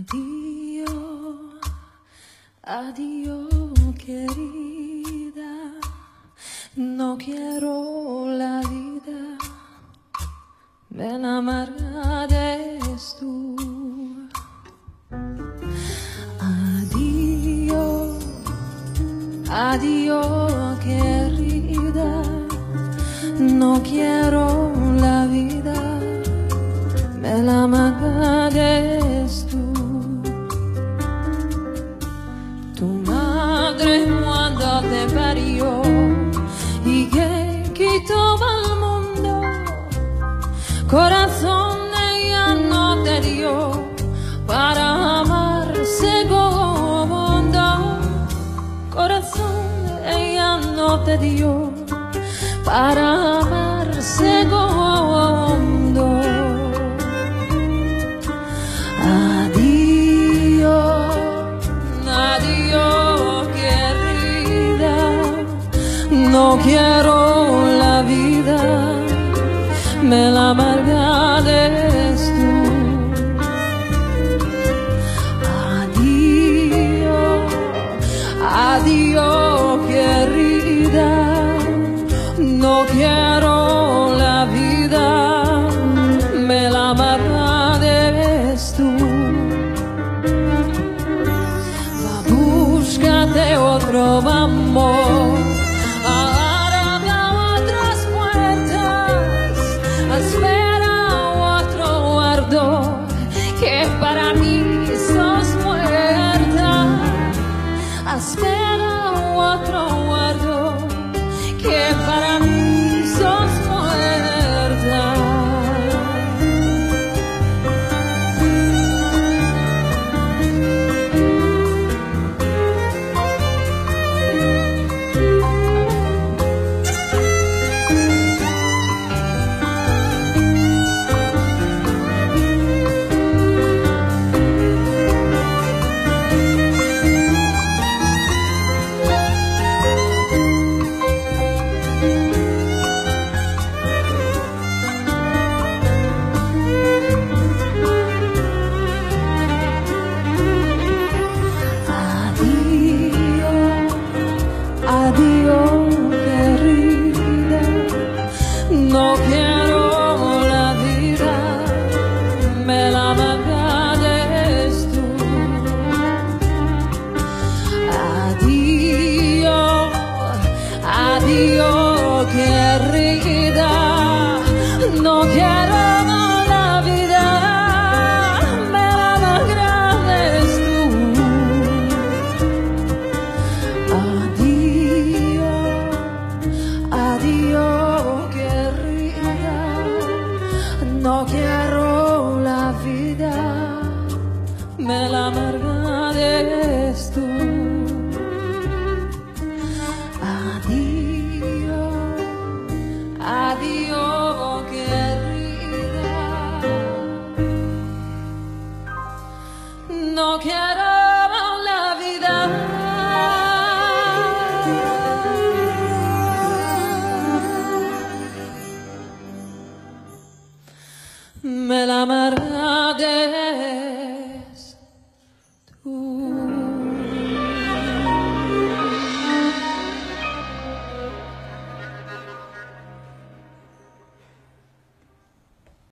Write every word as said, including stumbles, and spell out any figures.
Adio, adio querida, no quiero la vida, me la amargas tú. Adio, adio querida, no quiero la vida, me la amargas tú. Tu madre cuando te parió y que quitó al mundo, corazón ella no te dio para amar segundo. Corazón ella no te dio para amar segundo. Adio, adio querida, no quiero la vida, me la amargas tú. Adio, adio querida, no quiero la vida, me la amargas tú. Va, búscate otro amor, abre otras puertas, espera otro ardor, que para mí sos muerta. Espera otro ardor, que para mí sos muerta. Adio querida, no quiero la vida, me la amargas tú. Adio, adio querida, no quiero la vida, me la amargas tú. Adio querida, no quiero la vida, me la amargas tú. Adio, adio querida, no quiero la vida, me la amargas.